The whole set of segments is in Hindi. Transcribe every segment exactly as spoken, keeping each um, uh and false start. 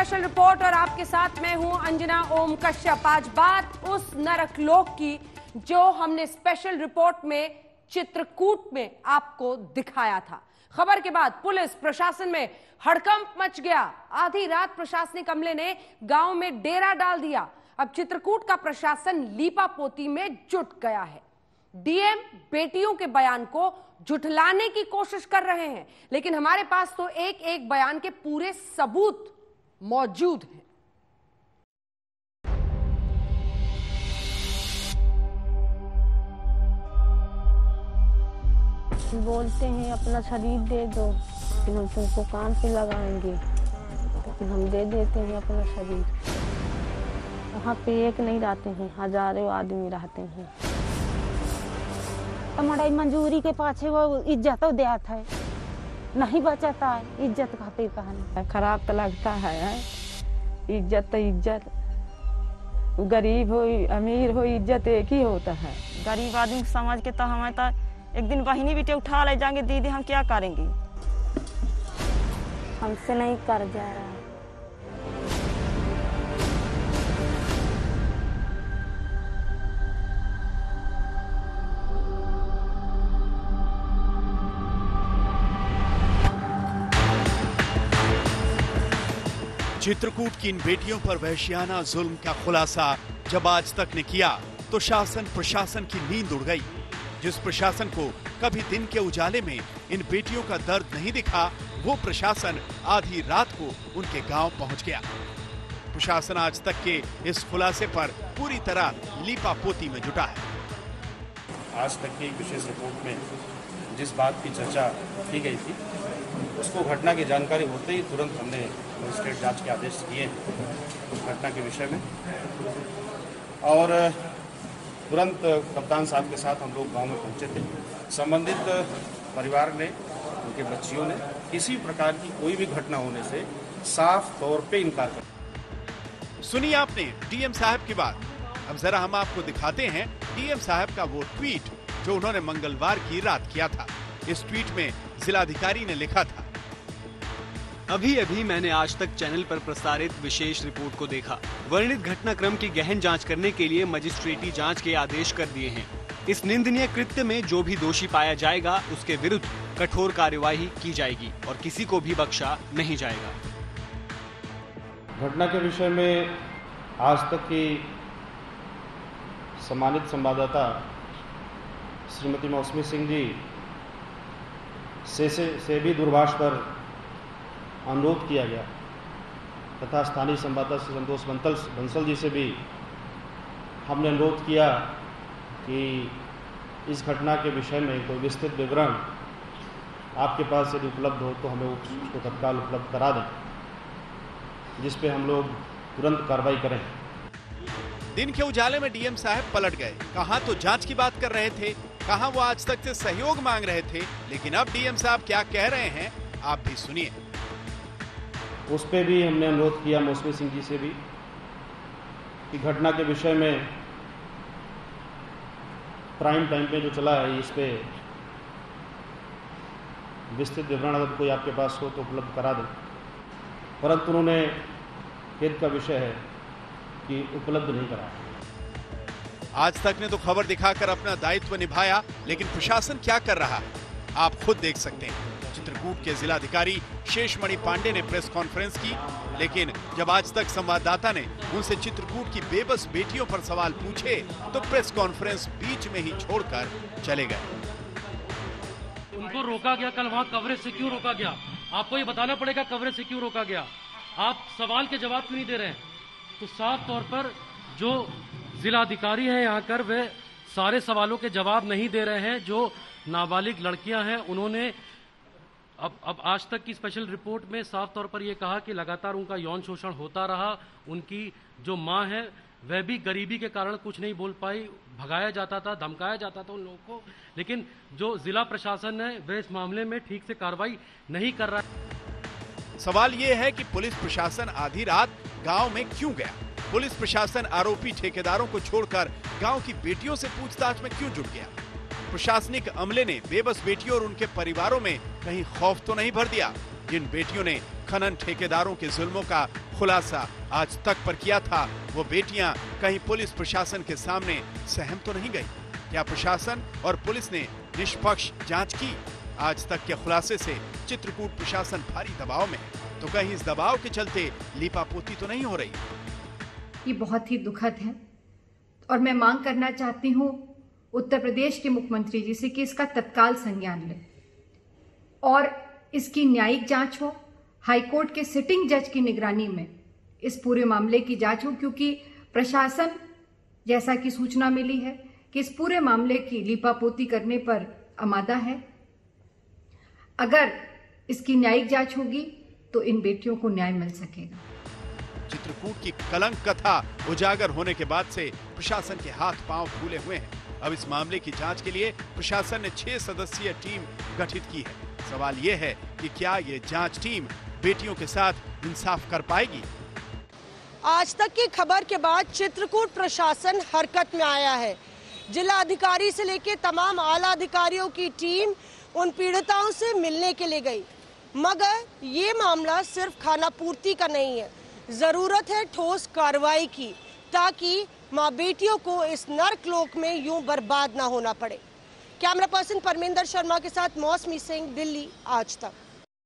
स्पेशल रिपोर्ट और आपके साथ मैं हूं अंजना ओम कश्यप। आज बात उस नरकलोक की जो हमने स्पेशल रिपोर्ट में चित्रकूट में आपको दिखाया था। खबर के बाद पुलिस प्रशासन में हड़कंप मच गया। आधी रात प्रशासनिक अमले ने गांव में डेरा डाल दिया। अब चित्रकूट का प्रशासन लीपापोती में जुट गया है। डीएम बेटियों के बयान को झुठलाने की कोशिश कर रहे हैं, लेकिन हमारे पास तो एक एक बयान के पूरे सबूत मौजूद हैं। बोलते हैं अपना शरीर दे दो, लेकिन हम तुमको काम पे लगाएंगे, लेकिन हम दे देते हैं अपना शरीर। वहाँ पे एक नहीं रहते हैं, हजारों आदमी रहते हैं। हमारी मंजूरी के पाछे वो इज्जत देता है, नहीं बचाता है। इज्जत खातिर कहना खराब तो लगता है। इज्जत तो इज्जत, गरीब हो अमीर हो, इज्जत एक ही होता है। गरीब आदमी समझ के तो हमें तो एक दिन बहिनी बेटे उठा ले जाएंगे, दीदी हम क्या करेंगे। हमसे नहीं कर जा रहा। चित्रकूट की इन बेटियों पर वहशियाना जुल्म का खुलासा जब आज तक ने किया तो शासन प्रशासन की नींद उड़ गई। जिस प्रशासन को कभी दिन के उजाले में इन बेटियों का दर्द नहीं दिखा, वो प्रशासन आधी रात को उनके गांव पहुंच गया। प्रशासन आज तक के इस खुलासे पर पूरी तरह लीपापोती में जुटा है। आज तक की विशेष रिपोर्ट में जिस बात की चर्चा की गई थी, उसको घटना की जानकारी होते ही तुरंत हमने मजिस्ट्रेट जांच के आदेश दिए उस घटना के विषय में, और तुरंत कप्तान साहब के साथ हम लोग गांव में पहुंचे थे। संबंधित परिवार ने, उनके बच्चियों ने किसी प्रकार की कोई भी घटना होने से साफ तौर पे इनकार कर। सुनिए आपने डीएम साहब की बात। अब जरा हम आपको दिखाते हैं डीएम साहब का वो ट्वीट जो उन्होंने मंगलवार की रात किया था। इस ट्वीट में जिलाधिकारी ने लिखा था, अभी अभी मैंने आज तक चैनल पर प्रसारित विशेष रिपोर्ट को देखा। वर्णित घटनाक्रम की गहन जांच करने के लिए मजिस्ट्रेटी जांच के आदेश कर दिए हैं। इस निंदनीय कृत्य में जो भी दोषी पाया जाएगा उसके विरुद्ध कठोर कार्यवाही की जाएगी और किसी को भी बख्शा नहीं जाएगा। घटना के विषय में आज तक की सम्मानित संवाददाता श्रीमती मौसमी सिंह जी से, से, से भी दूरभाष पर अनुरोध किया गया तथा स्थानीय संवाददाता श्री संतोष बंसल बंसल जी से भी हमने अनुरोध किया कि इस घटना के विषय में कोई विस्तृत विवरण आपके पास यदि उपलब्ध हो तो हमें उसको तत्काल उपलब्ध करा दें, जिस पे हम लोग तुरंत कार्रवाई करें। दिन के उजाले में डीएम साहब पलट गए। कहां तो जांच की बात कर रहे थे, कहां वो आज तक से सहयोग मांग रहे थे, लेकिन अब डीएम साहब क्या कह रहे हैं आप भी सुनिए। उस पे भी हमने अनुरोध किया मौसमी सिंह जी से भी कि घटना के विषय में प्राइम टाइम पे जो चला है, इस पे विस्तृत विवरण अगर कोई आपके पास हो तो उपलब्ध करा दें, परंतु उन्होंने खेद का विषय है कि उपलब्ध नहीं करा। आज तक ने तो खबर दिखाकर अपना दायित्व निभाया, लेकिन प्रशासन क्या कर रहा है आप खुद देख सकते हैं। चित्रकूट के जिलाधिकारी शेषमणि पांडे ने प्रेस कॉन्फ्रेंस की, लेकिन जब आज तक संवाददाता ने उनसे चित्रकूट की बेबस बेटियों पर सवाल पूछे तो प्रेस कॉन्फ्रेंस बीच में ही छोड़कर चले गए। उनको रोका गया, कल वहाँ कवरेज से क्यों रोका गया? आपको ये बताना पड़ेगा कवरेज से क्यों रोका गया। आप सवाल के जवाब क्यों नहीं दे रहे हैं? तो साफ तौर पर जो जिलाधिकारी हैं यहाँ कर, वे सारे सवालों के जवाब नहीं दे रहे हैं। जो नाबालिग लड़कियां हैं उन्होंने अब अब आज तक की स्पेशल रिपोर्ट में साफ तौर पर यह कहा कि लगातार उनका यौन शोषण होता रहा। उनकी जो मां है वह भी गरीबी के कारण कुछ नहीं बोल पाई, भगाया जाता था, धमकाया जाता था उन लोगों को। लेकिन जो जिला प्रशासन है वह इस मामले में ठीक से कार्रवाई नहीं कर रहा है। सवाल ये है कि पुलिस प्रशासन आधी रात गांव में क्यों गया? पुलिस प्रशासन आरोपी ठेकेदारों को छोड़कर गांव की बेटियों से पूछताछ में क्यों जुट गया? प्रशासनिक अमले ने बेबस बेटियों और उनके परिवारों में कहीं खौफ तो नहीं भर दिया, जिन बेटियों ने खनन ठेकेदारों के जुल्मों का खुलासा आज तक पर किया था, वो बेटियां कहीं पुलिस प्रशासन के सामने सहम तो नहीं गई? क्या प्रशासन और पुलिस ने निष्पक्ष जांच की? आज तक के खुलासे से चित्रकूट प्रशासन भारी दबाव में है, तो कहीं इस दबाव के चलते लीपापोती तो नहीं हो रही? ये बहुत ही दुखद है और मैं मांग करना चाहती हूँ उत्तर प्रदेश के मुख्यमंत्री जी से कि इसका तत्काल संज्ञान लें और इसकी न्यायिक जांच हो। हाईकोर्ट के सिटिंग जज की निगरानी में इस पूरे मामले की जांच हो, क्योंकि प्रशासन, जैसा कि सूचना मिली है, कि इस पूरे मामले की लीपापोती करने पर आमादा है। अगर इसकी न्यायिक जांच होगी तो इन बेटियों को न्याय मिल सकेगा। चित्रकूट की कलंक कथा उजागर होने के बाद से प्रशासन के हाथ पांव फूले हुए हैं। अब इस मामले की जांच के लिए प्रशासन ने छह सदस्यीय टीम गठित की है। सवाल ये है कि क्या ये जांच टीम बेटियों के साथ इंसाफ कर पाएगी? आज तक की खबर के बाद चित्रकूट प्रशासन हरकत में आया है। जिला अधिकारी से लेकर तमाम आला अधिकारियों की टीम उन पीड़िताओं से मिलने के लिए गई, मगर ये मामला सिर्फ खाना पूर्ति का नहीं है। जरूरत है ठोस कार्रवाई की, ताकि माँ बेटियों को इस नरकलोक में यूं बर्बाद ना होना पड़े। कैमरा पर्सन परमेंद्र शर्मा के साथ मौसमी सिंह, दिल्ली, आज तक।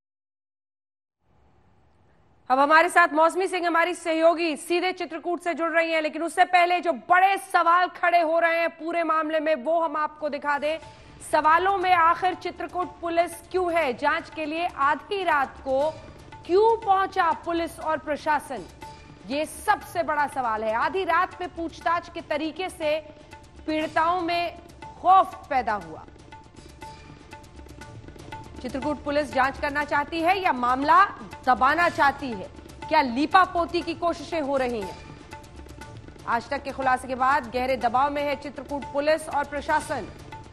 अब हमारे साथ मौसमी सिंह, हमारी सहयोगी, सीधे चित्रकूट से जुड़ रही हैं, लेकिन उससे पहले जो बड़े सवाल खड़े हो रहे हैं पूरे मामले में, वो हम आपको दिखा दें। सवालों में आखिर चित्रकूट पुलिस क्यों है? जांच के लिए आधी रात को क्यों पहुंचा पुलिस और प्रशासन? ये सबसे बड़ा सवाल है। आधी रात में पूछताछ के तरीके से पीड़िताओं में खौफ पैदा हुआ। चित्रकूट पुलिस जांच करना चाहती है या मामला दबाना चाहती है? क्या लीपापोती की कोशिशें हो रही हैं? आज तक के खुलासे के बाद गहरे दबाव में है चित्रकूट पुलिस और प्रशासन।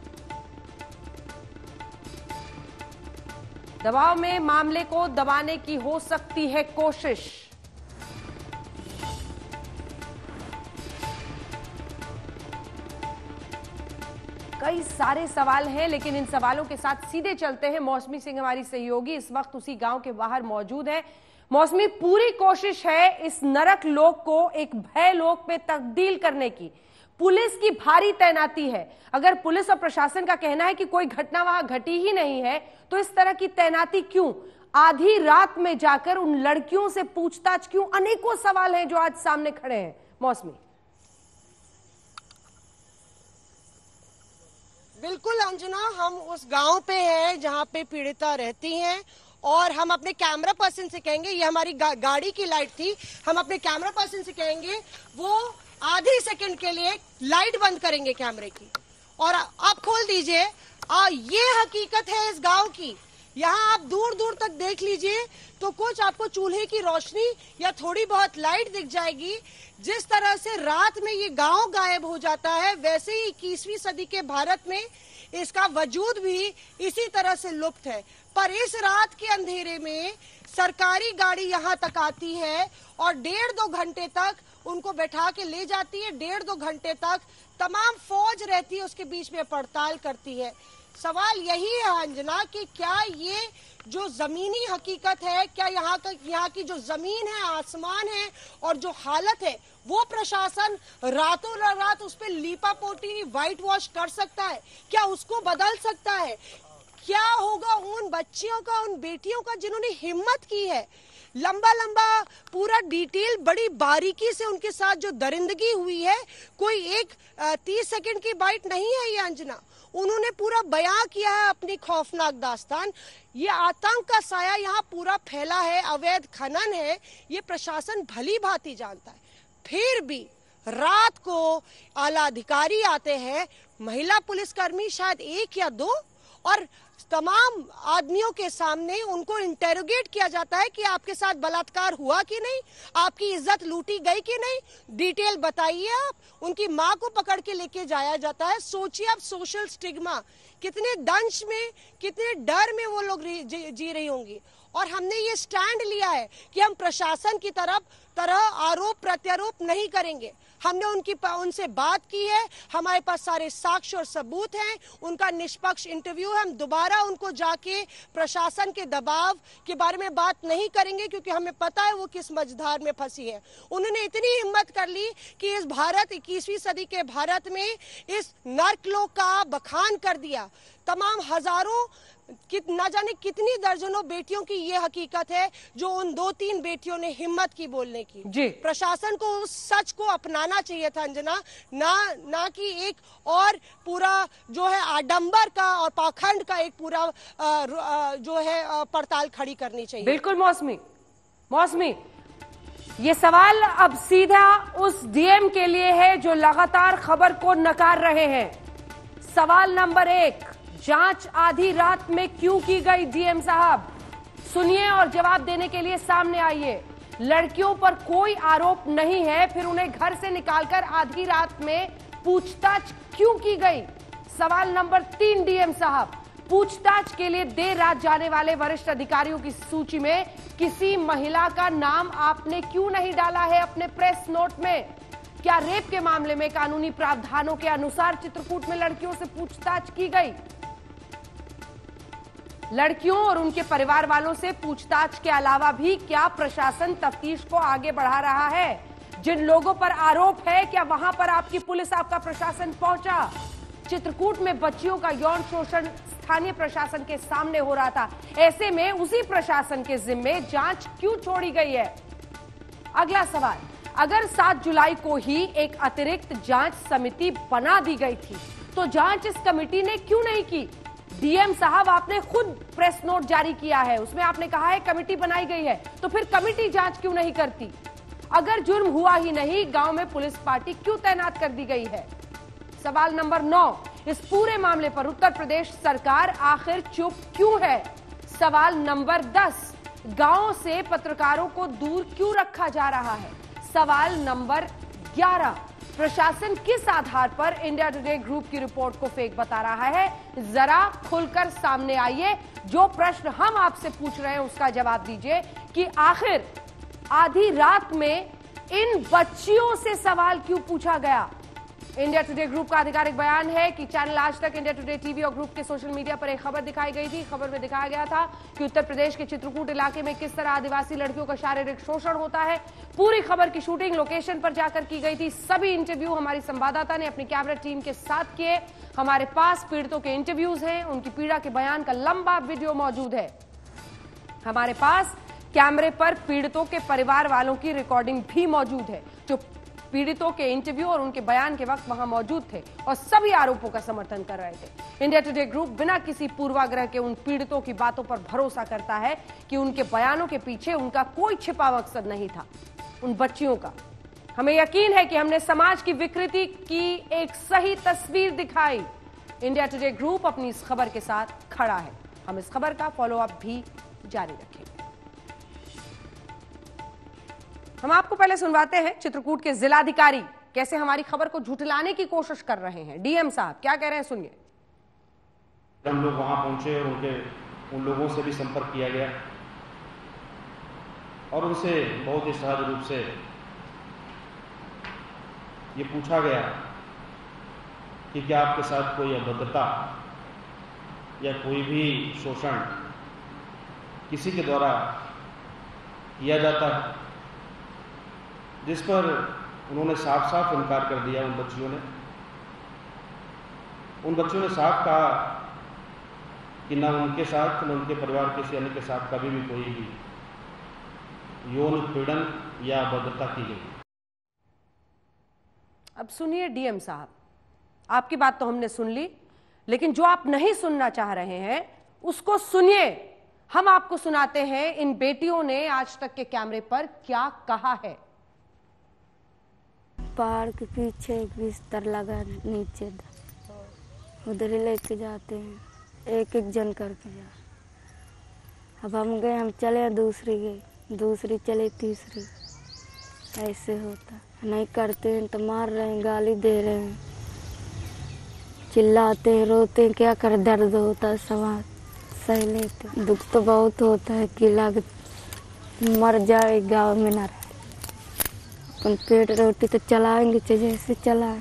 दबाव में मामले को दबाने की हो सकती है कोशिश। कई सारे सवाल हैं, लेकिन इन सवालों के साथ सीधे चलते हैं। मौसमी सिंह, हमारी सहयोगी, इस वक्त उसी गांव के बाहर मौजूद है। मौसमी, पूरी कोशिश है इस नरक लोक को एक भय लोक में तब्दील करने की। पुलिस की भारी तैनाती है। अगर पुलिस और प्रशासन का कहना है कि कोई घटना वहां घटी ही नहीं है, तो इस तरह की तैनाती क्यों? आधी रात में जाकर उन लड़कियों से पूछताछ क्यों? अनेकों सवाल हैं जो आज सामने खड़े हैं। मौसमी। बिल्कुल अंजना, हम उस गांव पे हैं जहां पे पीड़िता रहती हैं, और हम अपने कैमरा पर्सन से कहेंगे, ये हमारी गा, गाड़ी की लाइट थी, हम अपने कैमरा पर्सन से कहेंगे वो आधे सेकंड के लिए लाइट बंद करेंगे कैमरे की, और आप खोल दीजिए। आ, ये हकीकत है इस गांव की। यहाँ आप दूर दूर तक देख लीजिए तो कुछ आपको चूल्हे की रोशनी या थोड़ी बहुत लाइट दिख जाएगी। जिस तरह से रात में ये गांव गायब हो जाता है, वैसे ही इक्कीसवीं सदी के भारत में इसका वजूद भी इसी तरह से लुप्त है। पर इस रात के अंधेरे में सरकारी गाड़ी यहाँ तक आती है और डेढ़ दो घंटे तक उनको बैठा के ले जाती है। डेढ़ दो घंटे तक तमाम फौज रहती है, उसके बीच में पड़ताल करती है। सवाल यही है अंजना कि क्या ये जो जमीनी हकीकत है, क्या यहाँ का यहाँ की जो जमीन है, आसमान है और जो हालत है, वो प्रशासन रातों रात उस पर लीपापोती व्हाइट वॉश कर सकता है? क्या उसको बदल सकता है? क्या होगा उन बच्चियों का, उन बेटियों का जिन्होंने हिम्मत की है? लंबा लंबा पूरा डिटेल बड़ी बारीकी से उनके साथ जो दरिंदगी हुई है, कोई एक तीस सेकंड की बाइट नहीं है ये अंजना। उन्होंने पूरा बयां किया है अपनी खौफनाक दास्तान। ये आतंक का साया यहाँ पूरा फैला है, अवैध खनन है, ये प्रशासन भली भांति जानता है। फिर भी रात को आला अधिकारी आते हैं, महिला पुलिसकर्मी शायद एक या दो, और तमाम आदमियों के सामने उनको इंटेरोगेट किया जाता है कि आपके साथ बलात्कार हुआ कि नहीं, आपकी इज्जत लूटी गई कि नहीं, डिटेल बताइए आप। उनकी माँ को पकड़ के लेके जाया जाता है। सोचिए आप, सोशल स्टिग्मा, कितने दंश में, कितने डर में वो लोग जी, जी रही होंगी। और हमने ये स्टैंड लिया है कि हम प्रशासन की तरफ तरह आरोप प्रत्यारोप नहीं करेंगे। हमने उनकी उनसे बात की है, हमारे पास सारे साक्ष्य और सबूत हैं, उनका निष्पक्ष इंटरव्यू है। हम दोबारा उनको जाके प्रशासन के दबाव के बारे में बात नहीं करेंगे क्योंकि हमें पता है वो किस मझधार में फंसी है। उन्होंने इतनी हिम्मत कर ली कि इस भारत इक्कीसवीं सदी के भारत में इस नर्कलोक का बखान कर दिया। तमाम हजारों कि ना जाने कितनी दर्जनों बेटियों की ये हकीकत है जो उन दो तीन बेटियों ने हिम्मत की बोलने की। जी प्रशासन को उस सच को अपनाना चाहिए था अंजना, ना ना कि एक और पूरा जो है आडंबर का और पाखंड का एक पूरा आ, आ, जो है आ, पड़ताल खड़ी करनी चाहिए। बिल्कुल मौसमी मौसमी ये सवाल अब सीधा उस डीएम के लिए है जो लगातार खबर को नकार रहे हैं। सवाल नंबर एक, जांच आधी रात में क्यों की गई? डीएम साहब सुनिए और जवाब देने के लिए सामने आइए। लड़कियों पर कोई आरोप नहीं है, फिर उन्हें घर से निकालकर आधी रात में पूछताछ क्यों की गई? सवाल नंबर तीन, डीएम साहब पूछताछ के लिए देर रात जाने वाले वरिष्ठ अधिकारियों की सूची में किसी महिला का नाम आपने क्यों नहीं डाला है अपने प्रेस नोट में? क्या रेप के मामले में कानूनी प्रावधानों के अनुसार चित्रकूट में लड़कियों से पूछताछ की गई? लड़कियों और उनके परिवार वालों से पूछताछ के अलावा भी क्या प्रशासन तफ्तीश को आगे बढ़ा रहा है? जिन लोगों पर आरोप है क्या वहां पर आपकी पुलिस, आपका प्रशासन पहुंचा? चित्रकूट में बच्चियों का यौन शोषण स्थानीय प्रशासन के सामने हो रहा था, ऐसे में उसी प्रशासन के जिम्मे जांच क्यों छोड़ी गई है? अगला सवाल, अगर सात जुलाई को ही एक अतिरिक्त जांच समिति बना दी गई थी तो जांच इस कमेटी ने क्यों नहीं की? डीएम साहब आपने खुद प्रेस नोट जारी किया है, उसमें आपने कहा है कमेटी बनाई गई है, तो फिर कमेटी जांच क्यों नहीं करती? अगर जुर्म हुआ ही नहीं, गांव में पुलिस पार्टी क्यों तैनात कर दी गई है? सवाल नंबर नौ, इस पूरे मामले पर उत्तर प्रदेश सरकार आखिर चुप क्यों है? सवाल नंबर दस, गांव से पत्रकारों को दूर क्यों रखा जा रहा है? सवाल नंबर ग्यारह, प्रशासन किस आधार पर इंडिया टुडे ग्रुप की रिपोर्ट को फेक बता रहा है? जरा खुलकर सामने आइए। जो प्रश्न हम आपसे पूछ रहे हैं उसका जवाब दीजिए कि आखिर आधी रात में इन बच्चियों से सवाल क्यों पूछा गया? इंडिया टुडे ग्रुप का आधिकारिक बयान है कि channel Aaj Tak, India Today TV और ग्रुप के सोशल मीडिया पर एक खबर दिखाई गई थी। खबर में दिखाया गया था कि उत्तर प्रदेश के चित्रकूट इलाके में किस तरह आदिवासी लड़कियों का शारीरिक शोषण होता है। पूरी खबर की शूटिंग लोकेशन पर जाकर की गई थी। सभी इंटरव्यू हमारी संवाददाता ने अपनी कैमरा टीम के साथ किए। हमारे पास पीड़ितों के इंटरव्यूज हैं, उनकी पीड़ा के बयान का लंबा वीडियो मौजूद है। हमारे पास कैमरे पर पीड़ितों के परिवार वालों की रिकॉर्डिंग भी मौजूद है जो पीड़ितों के इंटरव्यू और उनके बयान के वक्त वहां मौजूद थे और सभी आरोपों का समर्थन कर रहे थे। इंडिया टुडे ग्रुप बिना किसी पूर्वाग्रह के उन पीड़ितों की बातों पर भरोसा करता है कि उनके बयानों के पीछे उनका कोई छिपा मकसद नहीं था। उन बच्चियों का हमें यकीन है कि हमने समाज की विकृति की एक सही तस्वीर दिखाई। इंडिया टुडे ग्रुप अपनी इस खबर के साथ खड़ा है। हम इस खबर का फॉलोअप भी जारी रखेंगे। हम आपको पहले सुनवाते हैं चित्रकूट के जिलाधिकारी कैसे हमारी खबर को झुठलाने की कोशिश कर रहे हैं। डीएम साहब क्या कह रहे हैं, सुनिए। हम लोग वहां पहुंचे और उनके उन लोगों से भी संपर्क किया गया और उनसे बहुत ही सहज रूप से ये पूछा गया कि क्या आपके साथ कोई अभद्रता या कोई भी शोषण किसी के द्वारा किया जाता है, जिस पर उन्होंने साफ साफ इनकार कर दिया। उन बच्चियों ने उन बच्चियों ने साफ कहा कि न उनके साथ न उनके परिवार किसी अन्य के साथ कभी भी कोई भी यौन उत्पीड़न या अभद्रता की गई। अब सुनिए डीएम साहब, आपकी बात तो हमने सुन ली, लेकिन जो आप नहीं सुनना चाह रहे हैं उसको सुनिए। हम आपको सुनाते हैं इन बेटियों ने आज तक के कैमरे पर क्या कहा है। पहाड़ के पीछे एक बिस्तर लगा नीचे, उधर ही लेके जाते हैं, एक एक जन करके जा। अब हम गए, हम चले, दूसरी गई, दूसरी चले, तीसरी, ऐसे होता। नहीं करते हैं तो मार रहे हैं, गाली दे रहे हैं, चिल्लाते हैं, रोते हैं, क्या कर, दर्द होता है, समाज सह लेते। दुख तो बहुत होता है कि लाग मर जाए, गाँव में ना रहे। अपन पेट रोटी तो चलाएंगे चाहिए से चलाए।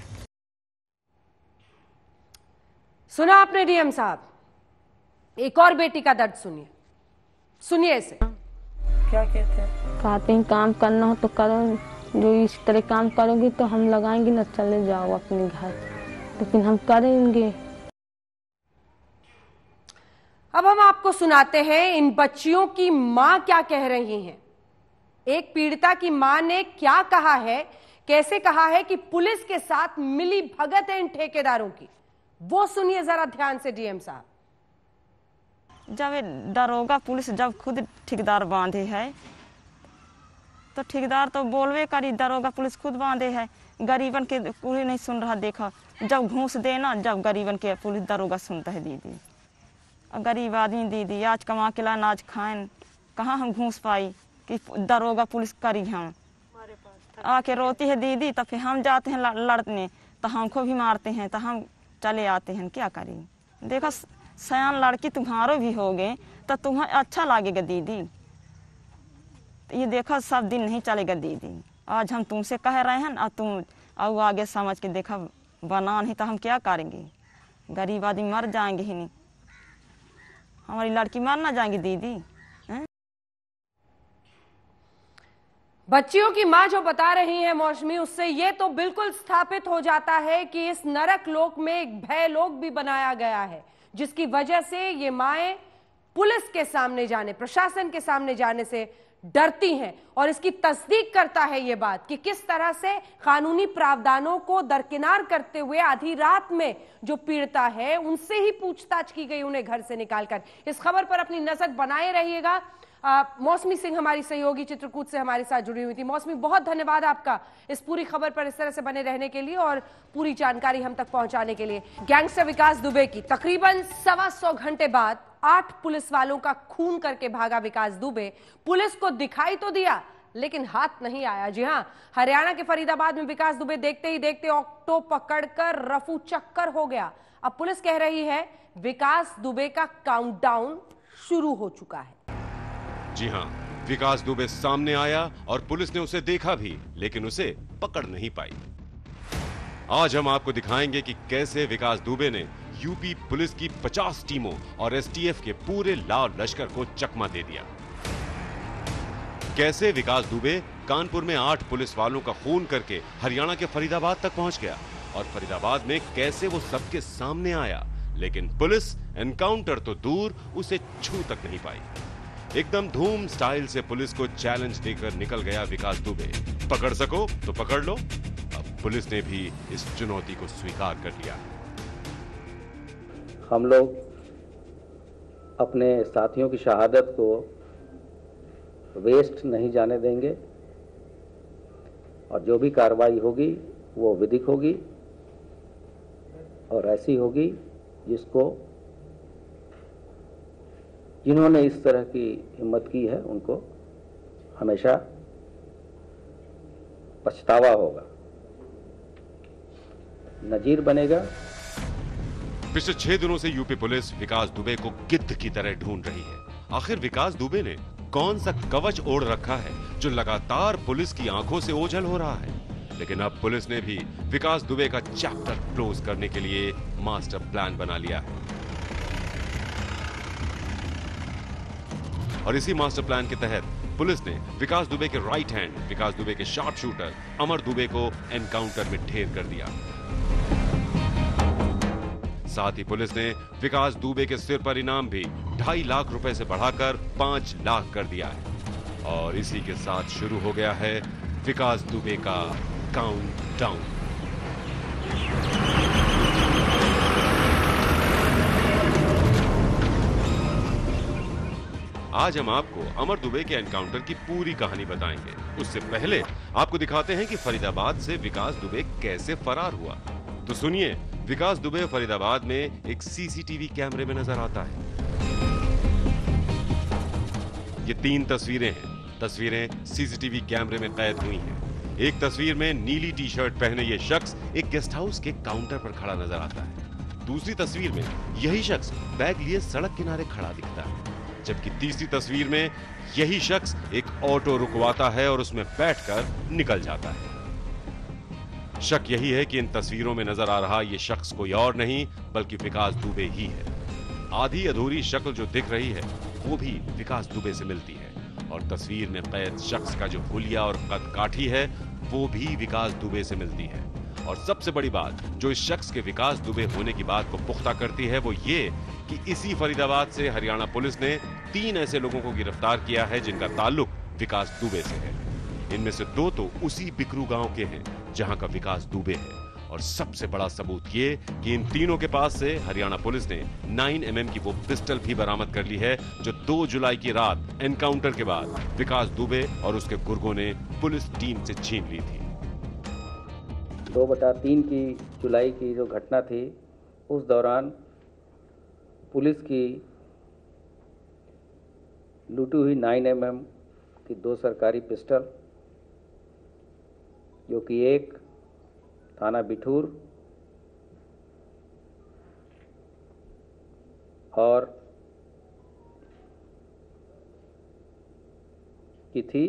सुना आपने डीएम साहब, एक और बेटी का दर्द सुनिए, सुनिए इसे। क्या कहते हैं? कहते हैं काम करना हो तो करो, जो इस तरह काम करोगे तो हम लगाएंगे ना, चले जाओ अपने घर, लेकिन हम करेंगे। अब हम आपको सुनाते हैं इन बच्चियों की मां क्या कह रही हैं। एक पीड़िता की मां ने क्या कहा है, कैसे कहा है कि पुलिस के साथ मिली भगत है इन ठेकेदारों की, वो सुनिए जरा ध्यान से डीएम साहब। जब ये दरोगा पुलिस जब खुद ठेकेदार बांधे है तो ठेकेदार तो बोलवे करी, दरोगा पुलिस खुद बांधे है, गरीबन के कोई नहीं सुन रहा। देखा जब घूस देना, जब गरीबन के पुलिस दरोगा सुनता है दीदी। और गरीब आदमी दीदी आज कमा के लान आज खाएं, कहाँ हम घूस पाई कि दरोगा पुलिस करी। हम आके रोती है दीदी, तो फिर हम जाते हैं लड़ने तो हमको भी मारते हैं, तो हम चले आते हैं, क्या करें। देखो सयान लड़की तुम्हारो भी हो गए तो तुम्हें अच्छा लगेगा दीदी। ये देखो सब दिन नहीं चलेगा दीदी। आज हम तुमसे कह रहे हैं और तुम और आगे समझ के देखा बना नहीं तो हम क्या करेंगे। गरीब आदमी मर जाएंगे ही नहीं, हमारी लड़की मर ना जाएंगी दीदी। है? बच्चियों की मां जो बता रही है मौसमी, उससे ये तो बिल्कुल स्थापित हो जाता है कि इस नरक लोक में एक भय लोक भी बनाया गया है, जिसकी वजह से ये माएं पुलिस के सामने जाने, प्रशासन के सामने जाने से डरती हैं। और इसकी तस्दीक करता है ये बात कि किस तरह से कानूनी प्रावधानों को दरकिनार करते हुए आधी रात में जो पीड़िता है उनसे ही पूछताछ की गई, उन्हें घर से निकालकर। इस खबर पर अपनी नजर बनाए रहिएगा। मौसमी सिंह हमारी सहयोगी चित्रकूट से हमारे साथ जुड़ी हुई थी। मौसमी, बहुत धन्यवाद आपका इस पूरी खबर पर इस तरह से बने रहने के लिए और पूरी जानकारी हम तक पहुंचाने के लिए। गैंगस्टर विकास दुबे की तकरीबन सवा सौ घंटे बाद आठ पुलिस वालों का खून करके भागा विकास दुबे। पुलिस को दिखाई तो दिया लेकिन हाथ नहीं आया। जी हां, हरियाणा के फरीदाबाद में विकास दुबे देखते ही देखते ऑक्टो पकड़कर रफू चक्कर हो गया। अब पुलिस कह रही है विकास दुबे का काउंटडाउन शुरू हो चुका है। जी हां, विकास दुबे सामने आया और पुलिस ने उसे देखा भी, लेकिन उसे पकड़ नहीं पाई। आज हम आपको दिखाएंगे कि कैसे विकास दुबे ने यूपी पुलिस की पचास टीमों और एसटीएफ के पूरे लाल लश्कर को चकमा दे दिया। कैसे विकास दुबे कानपुर में आठ पुलिस वालों का खून करके हरियाणा के फरीदाबाद तक पहुंच गया और फरीदाबाद में कैसे वो सबके सामने आया, लेकिन पुलिस एनकाउंटर तो दूर उसे छू तक नहीं पाई। एकदम धूम स्टाइल से पुलिस को चैलेंज देकर निकल गया विकास दुबे। पकड़ सको तो पकड़ लो। अब पुलिस ने भी इस चुनौती को स्वीकार कर लिया। हम लोग अपने साथियों की शहादत को वेस्ट नहीं जाने देंगे और जो भी कार्रवाई होगी वो विधिक होगी और ऐसी होगी जिसको जिन्होंने इस तरह की हिम्मत की है उनको हमेशा पछतावा होगा, नजीर बनेगा। पिछले छह दिनों से यूपी पुलिस विकास दुबे को गिद्ध की तरह ढूंढ रही है। आखिर विकास दुबे ने कौन सा कवच ओढ़ रखा है जो लगातार पुलिस की आंखों से ओझल हो रहा है। लेकिन अब पुलिस ने भी विकास दुबे का चैप्टर क्लोज करने के लिए मास्टर प्लान बना लिया है और इसी मास्टर प्लान के तहत पुलिस ने विकास दुबे के राइट हैंड, विकास दुबे के शार्प शूटर अमर दुबे को एनकाउंटर में ढेर कर दिया। साथ ही पुलिस ने विकास दुबे के सिर पर इनाम भी ढाई लाख रुपए से बढ़ाकर पांच लाख कर दिया है और इसी के साथ शुरू हो गया है विकास दुबे का काउंटडाउन। आज हम आपको अमर दुबे के एनकाउंटर की पूरी कहानी बताएंगे। उससे पहले आपको दिखाते हैं कि फरीदाबाद से विकास दुबे कैसे फरार हुआ। तो सुनिए, विकास दुबे फरीदाबाद में एक सीसीटीवी कैमरे में नजर आता है। ये तीन तस्वीरें हैं। तस्वीरें सीसीटीवी कैमरे में कैद हुई हैं। एक तस्वीर में नीली टी शर्ट पहने ये शख्स एक गेस्ट हाउस के काउंटर पर खड़ा नजर आता है। दूसरी तस्वीर में यही शख्स बैग लिए सड़क किनारे खड़ा दिखता है, जबकि तीसरी तस्वीर में यही शख्स एक ऑटो रुकवाता है और उसमें बैठकर निकल जाता है। शक यही है कि इन तस्वीरों में नजर आ रहा ये शख्स कोई और नहीं बल्कि विकास दुबे ही है। आधी अधूरी शक्ल जो दिख रही है वो भी विकास दुबे से मिलती है और तस्वीर में कैद शख्स का जो हुलिया और कद काठी है वो भी विकास दुबे से मिलती है। और सबसे बड़ी बात जो इस शख्स के विकास दुबे होने की बात को पुख्ता करती है वो ये कि इसी फरीदाबाद से हरियाणा पुलिस ने तीन ऐसे लोगों को गिरफ्तार किया है जिनका ताल्लुक विकास दुबे से है। इनमें से दो तो उसी बिकरू गांव के हैं जहां का विकास दुबे है और सबसे बड़ा सबूत ये कि इन तीनों के पास से हरियाणा पुलिस ने नौ एम एम की वो पिस्टल भी बरामद कर ली है जो दो जुलाई की रात एनकाउंटर के बाद विकास दुबे और उसके गुर्गों ने पुलिस टीम से छीन ली थी। दो बटा तीन की जुलाई की जो घटना थी उस दौरान पुलिस की लूटी हुई नौ एम एम की दो सरकारी पिस्टल जो कि एक थाना बिठूर और की थी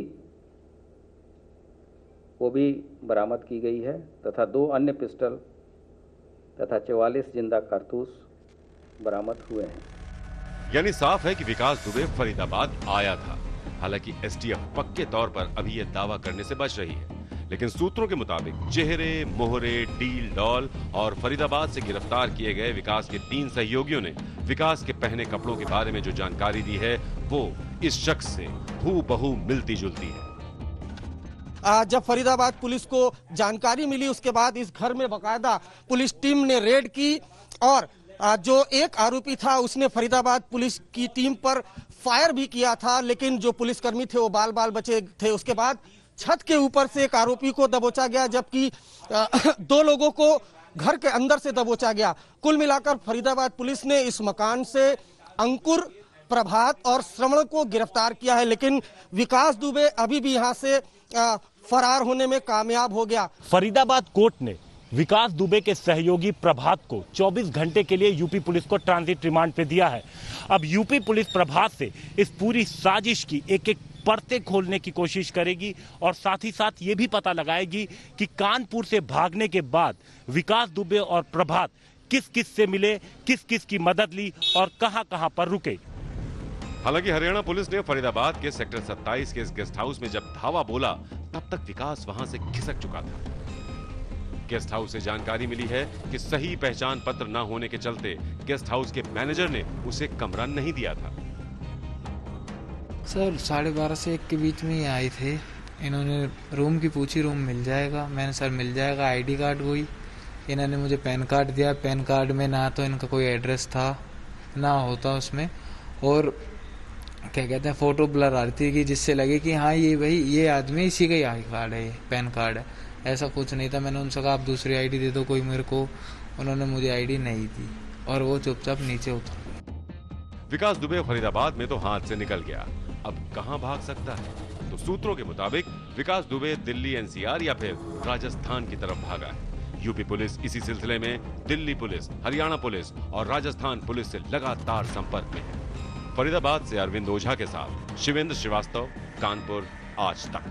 वो भी बरामद की गई है तथा दो अन्य पिस्टल तथा चौवालीस जिंदा कारतूस बरामद हुए हैं। यानी साफ है कि विकास दुबे फरीदाबाद आया था। हालांकि एस टी एफ पक्के तौर पर अभी यह दावा करने से बच रही है, लेकिन सूत्रों के मुताबिक चेहरे, मोहरे, डील डॉल और फरीदाबाद से गिरफ्तार किए गए विकास के तीन सहयोगियों ने विकास के पहने कपड़ों के बारे में जो जानकारी दी है वो इस शख्स से हूबहू मिलती जुलती है। जब फरीदाबाद पुलिस को जानकारी मिली उसके बाद इस घर में बकायदा पुलिस टीम ने रेड की और जो एक आरोपी था उसने फरीदाबाद पुलिस की टीम पर फायर भी किया था, लेकिन जो पुलिसकर्मी थे वो बाल बाल बचे थे। उसके बाद छत के ऊपर से एक आरोपी को दबोचा गया जबकि दो लोगों को घर के अंदर से दबोचा गया। कुल मिलाकर फरीदाबाद पुलिस ने इस मकान से अंकुर, प्रभात और श्रवण को गिरफ्तार किया है, लेकिन विकास दुबे अभी भी यहां से फरार होने में कामयाब हो गया। फरीदाबाद कोर्ट ने विकास दुबे के सहयोगी प्रभात को चौबीस घंटे के लिए यूपी पुलिस को ट्रांजिट रिमांड पे दिया है। अब यूपी पुलिस प्रभात से इस पूरी साजिश की एक एक परतें खोलने की कोशिश करेगी और साथ ही साथ ये भी पता लगाएगी कि कानपुर से भागने के बाद विकास दुबे और प्रभात किस किस से मिले, किस किस की मदद ली और कहां कहां पर रुके। हालांकि हरियाणा पुलिस ने फरीदाबाद के सेक्टर सत्ताईस के इस गेस्ट हाउस में जब धावा बोला तब तक विकास वहां से खिसक चुका था। गेस्ट हाउस से जानकारी मिली है कि सही पहचान पत्र न होने के चलते गेस्ट हाउस के मैनेजर ने उसे कमरा नहीं दिया था। सर साढ़े बारह से एक के बीच में ही आए थे। इन्होंने रूम की पूछी, रूम मिल जाएगा। मैंने सर मिल जाएगा, आईडी कार्ड हुई। इन्होंने मुझे पैन कार्ड दिया। पैन कार्ड में ना तो इनका कोई एड्रेस था ना होता उसमें, और क्या कहते हैं फोटो ब्लर आ रही थी कि जिससे लगे कि हाँ ये भाई ये आदमी इसी का ही आई कार्ड है, पैन कार्ड है। ऐसा कुछ नहीं था। मैंने उनसे कहा आप दूसरी आईडी दे दो कोई मेरे को। उन्होंने मुझे आईडी नहीं दी और वो चुपचाप नीचे उतर गए। विकास दुबे फरीदाबाद में तो हाथ से निकल गया, अब कहां भाग सकता है? तो सूत्रों के मुताबिक Vikas Dubey Delhi N C R या फिर राजस्थान की तरफ भागा है। यूपी पुलिस इसी सिलसिले में दिल्ली पुलिस, हरियाणा पुलिस और राजस्थान पुलिस से लगातार संपर्क में है। फरीदाबाद से अरविंद ओझा के साथ शिवेंद्र श्रीवास्तव, कानपुर, आज तक।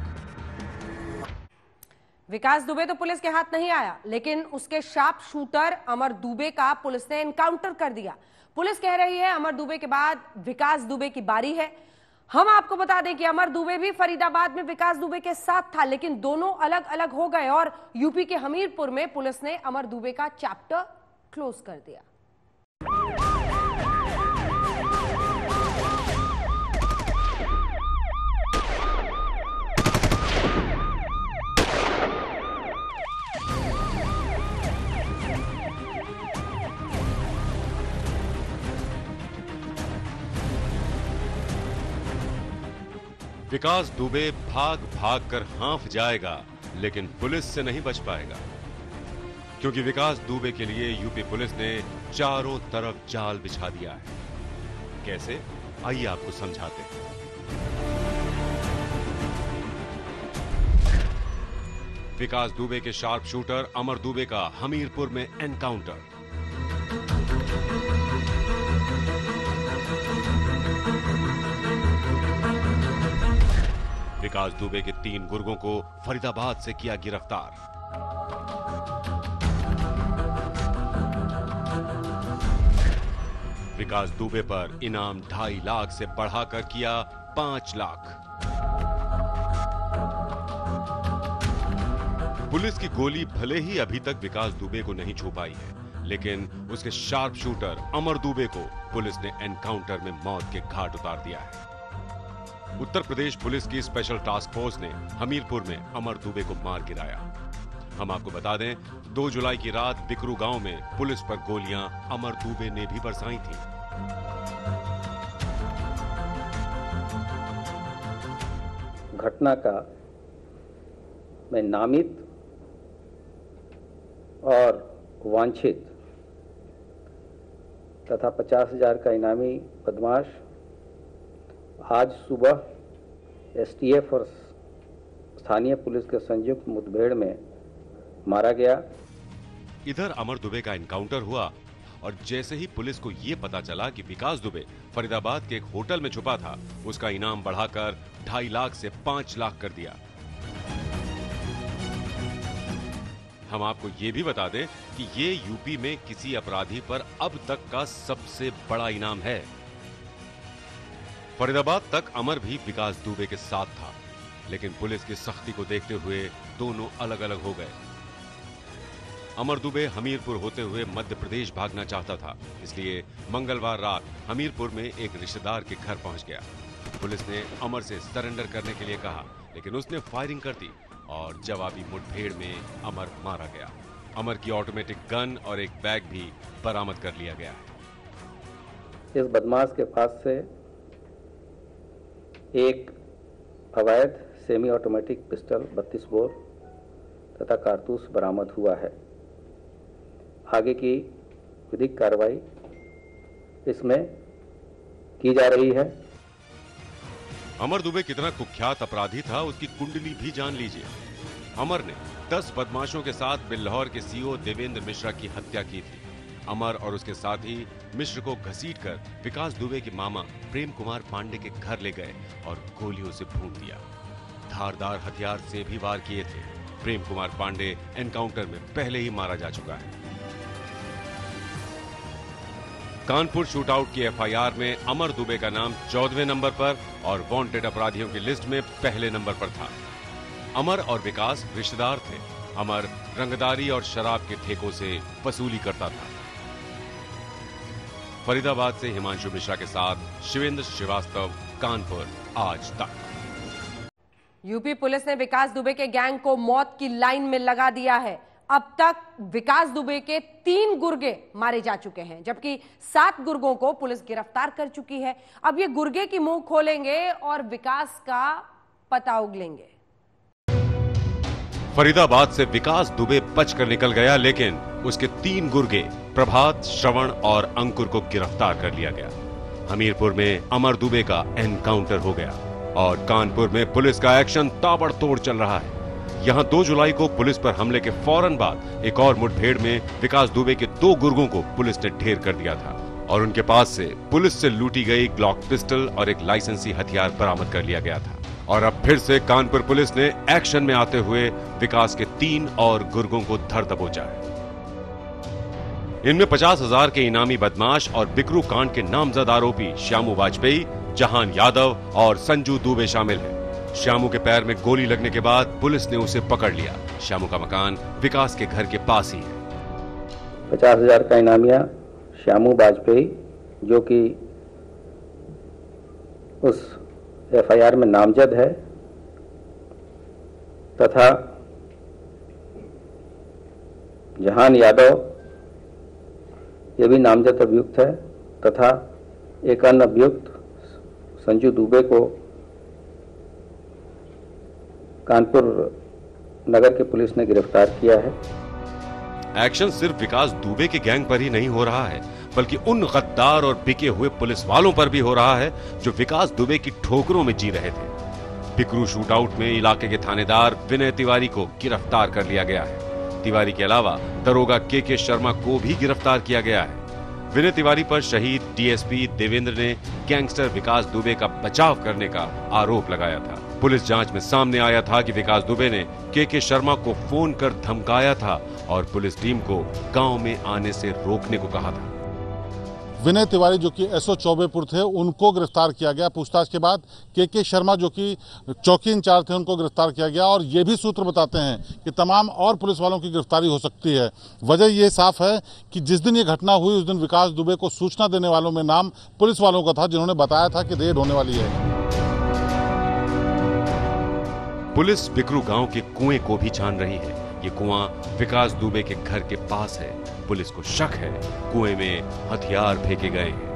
विकास दुबे तो पुलिस के हाथ नहीं आया, लेकिन उसके शार्प शूटर अमर दुबे का पुलिस ने एनकाउंटर कर दिया। पुलिस कह रही है अमर दुबे के बाद विकास दुबे की बारी है। हम आपको बता दें कि अमर दुबे भी फरीदाबाद में विकास दुबे के साथ था, लेकिन दोनों अलग अलग हो गए और यूपी के हमीरपुर में पुलिस ने अमर दुबे का चैप्टर क्लोज कर दिया। विकास दुबे भाग भाग कर हांफ जाएगा, लेकिन पुलिस से नहीं बच पाएगा, क्योंकि विकास दुबे के लिए यूपी पुलिस ने चारों तरफ जाल बिछा दिया है। कैसे? आइए आपको समझाते हैं। विकास दुबे के शार्प शूटर अमर दुबे का हमीरपुर में एनकाउंटर। विकास दुबे के तीन गुर्गों को फरीदाबाद से किया गिरफ्तार। विकास दुबे पर इनाम ढाई लाख से बढ़ाकर किया पांच लाख। पुलिस की गोली भले ही अभी तक विकास दुबे को नहीं छू पाई है, लेकिन उसके शार्प शूटर अमर दुबे को पुलिस ने एनकाउंटर में मौत के घाट उतार दिया है। उत्तर प्रदेश पुलिस की स्पेशल टास्क फोर्स ने हमीरपुर में अमर दुबे को मार गिराया। हम आपको बता दें, दो जुलाई की रात बिकरू गांव में पुलिस पर गोलियां अमर दुबे ने भी बरसाई थीं। घटना का मैं नामित और वांछित तथा पचास हजार का इनामी बदमाश आज सुबह एसटीएफ और स्थानीय पुलिस के संयुक्त मुठभेड़ में मारा गया। इधर अमर दुबे का एनकाउंटर हुआ और जैसे ही पुलिस को यह पता चला कि विकास दुबे फरीदाबाद के एक होटल में छुपा था, उसका इनाम बढ़ाकर ढाई लाख से पांच लाख कर दिया। हम आपको ये भी बता दें कि ये यूपी में किसी अपराधी पर अब तक का सबसे बड़ा इनाम है। फरीदाबाद तक अमर भी विकास दुबे के साथ था, लेकिन पुलिस की सख्ती को देखते हुए दोनों अलग अलग हो गए। अमर दुबे हमीरपुर होते हुए मध्य प्रदेश भागना चाहता था, इसलिए मंगलवार रात हमीरपुर में एक रिश्तेदार के घर पहुंच गया। पुलिस ने अमर से सरेंडर करने के लिए कहा, लेकिन उसने फायरिंग कर दी और जवाबी मुठभेड़ में अमर मारा गया। अमर की ऑटोमेटिक गन और एक बैग भी बरामद कर लिया गया है। इस बदमाश के पास से एक अवैध सेमी ऑटोमेटिक पिस्टल बत्तीस बोर तथा कारतूस बरामद हुआ है। आगे की विधिक कार्रवाई इसमें की जा रही है। अमर दुबे कितना कुख्यात अपराधी था, उसकी कुंडली भी जान लीजिए। अमर ने दस बदमाशों के साथ बिल्लौर के सीओ देवेंद्र मिश्रा की हत्या की थी। अमर और उसके साथी मिश्र को घसीटकर विकास दुबे के मामा प्रेम कुमार पांडे के घर ले गए और गोलियों से भून दिया। धारदार हथियार से भी वार किए थे। प्रेम कुमार पांडे एनकाउंटर में पहले ही मारा जा चुका है। कानपुर शूटआउट की एफआईआर में अमर दुबे का नाम चौदहवें नंबर पर और वांटेड अपराधियों की लिस्ट में पहले नंबर पर था। अमर और विकास रिश्तेदार थे। अमर रंगदारी और शराब के ठेकों से वसूली करता था। फरीदाबाद से हिमांशु मिश्रा के साथ शिवेंद्र श्रीवास्तव, कानपुर आज तक। यूपी पुलिस ने विकास दुबे के गैंग को मौत की लाइन में लगा दिया है। अब तक विकास दुबे के तीन गुर्गे मारे जा चुके हैं, जबकि सात गुर्गों को पुलिस गिरफ्तार कर चुकी है। अब ये गुर्गे की मुंह खोलेंगे और विकास का पता उगलेंगे। फरीदाबाद से विकास दुबे बचकर निकल गया, लेकिन उसके तीन गुर्गे प्रभात, श्रवण और अंकुर को गिरफ्तार कर लिया गया। हमीरपुर में अमर दुबे का एनकाउंटर हो गया और कानपुर में पुलिस का एक्शन ताबड़तोड़ चल रहा है। यहां दो जुलाई को पुलिस पर हमले के फौरन बाद एक और मुठभेड़ में विकास दुबे के दो गुर्गों को पुलिस ने ढेर कर दिया था और उनके पास से पुलिस से लूटी गई ग्लॉक पिस्टल और एक लाइसेंसी हथियार बरामद कर लिया गया था। और अब फिर से कानपुर पुलिस ने एक्शन में आते हुए विकास के तीन और गुर्गों को धर दबोचा है। इनमें पचास हजार के इनामी बदमाश और बिकरू कांड के नामजद आरोपी श्यामू वाजपेयी, जहान यादव और संजू दुबे शामिल हैं। श्यामू के पैर में गोली लगने के बाद पुलिस ने उसे पकड़ लिया। श्यामू का मकान विकास के घर के पास ही है। पचास हजार का इनामिया श्यामू वाजपेयी, जो कि उस एफआईआर में नामजद है, तथा जहान यादव ये भी नामजद अभियुक्त है, तथा एक अन्य अभियुक्त संजू दुबे को कानपुर नगर की पुलिस ने गिरफ्तार किया है। एक्शन सिर्फ विकास दुबे के गैंग पर ही नहीं हो रहा है, बल्कि उन गद्दार और बिके हुए पुलिस वालों पर भी हो रहा है जो विकास दुबे की ठोकरों में जी रहे थे। बिकरू शूटआउट में इलाके के थानेदार विनय तिवारी को गिरफ्तार कर लिया गया है। तिवारी के अलावा दरोगा के के शर्मा को भी गिरफ्तार किया गया है। विनय तिवारी पर शहीद डीएसपी देवेंद्र ने गैंगस्टर विकास दुबे का बचाव करने का आरोप लगाया था। पुलिस जांच में सामने आया था कि विकास दुबे ने के के शर्मा को फोन कर धमकाया था और पुलिस टीम को गांव में आने से रोकने को कहा था। विनय तिवारी जो कि एसओ चौबेपुर थे, उनको गिरफ्तार किया गया। पूछताछ के बाद के के शर्मा जो कि चौकी इंचार्ज थे, उनको गिरफ्तार किया गया। और ये भी सूत्र बताते हैं कि तमाम और पुलिस वालों की गिरफ्तारी हो सकती है। वजह ये साफ है कि जिस दिन ये घटना हुई उस दिन विकास दुबे को सूचना देने वालों में नाम पुलिस वालों का था, जिन्होंने बताया था कि रेड होने वाली है। पुलिस बिकरू गांव के कुएं को भी छान रही है। ये कुआं विकास दुबे के घर के पास है। पुलिस को शक है कुएं में हथियार फेंके गए हैं।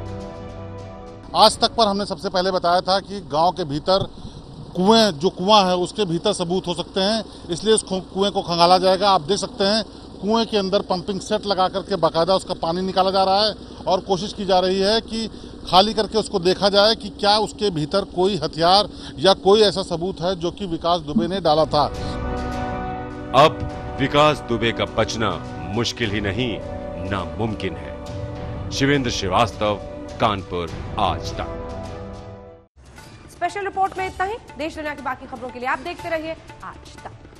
आज तक पर हमने सबसे पहले बताया था कि गांव के भीतर कुएं, जो कुआं है उसके भीतर सबूत हो सकते हैं, इसलिए उस कुएं को खंगाला जाएगा। आप देख सकते हैं कुएं के अंदर पंपिंग सेट लगा करके बाकायदा उसका पानी निकाला जा रहा है और कोशिश की जा रही है कि खाली करके उसको देखा जाए कि क्या उसके भीतर कोई हथियार या कोई ऐसा सबूत है जो कि विकास दुबे ने डाला था। अब विकास दुबे का बचना मुश्किल ही नहीं, नामुमकिन है। शिवेंद्र श्रीवास्तव, कानपुर आज तक। स्पेशल रिपोर्ट में इतना ही। देश दुनिया की बाकी खबरों के लिए आप देखते रहिए आज तक।